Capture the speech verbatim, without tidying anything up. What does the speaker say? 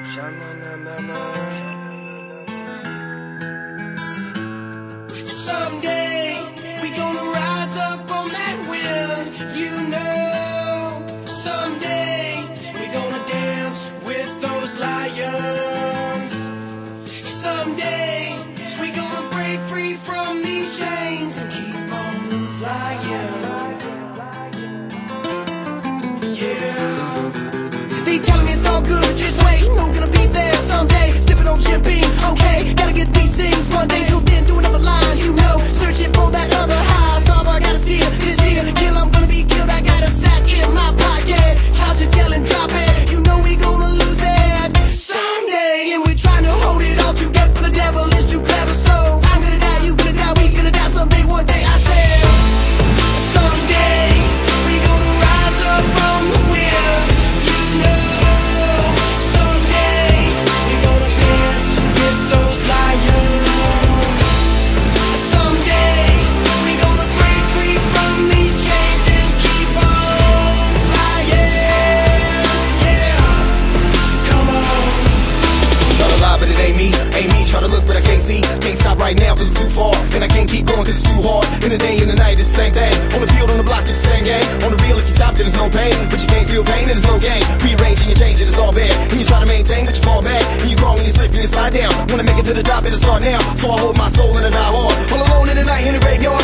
Someday we gonna rise up on that wheel, you know. Someday we gonna dance with those lions. Someday we gonna break free from these chains and keep on flying. Yeah. They telling me it's all good, just wait, no gonna be there someday. Sipping on Jim Beam, okay, gotta get these things one day. Till then, do another line, you know, searching for that other high. Starboy gotta steal this deal, kill, I'm gonna be killed. I got a sack in my pocket, couch it, yell and drop it. You know we gonna lose it someday, and we're trying to hold it all together. The devil is too clever, so I'm gonna die, you gonna die, we gonna die someday, one day. I said, someday we gonna rise up from the wheel, you know. Someday we gonna dance with those lions. Someday we gonna break free from these chains and keep on flying. Yeah, come on. Try to lie, but it ain't me, ain't me. Try to look, but I can't see. Can't stop right now, cause I'm too far. And I can't keep going, cause it's too hard. In the day, in the night, it's the same thing. On the field, on the block, it's the same game. On the real, if you stop, then there's no pain. But you can't feel pain, then there's no gain. Rearranging and changing, it's all bad. And you try to maintain, but you fall back. And you crawl and you slip and you slide down. Wanna make it to the top, it'll start now. So I hold my soul and I die hard. All alone in the night, in the graveyard.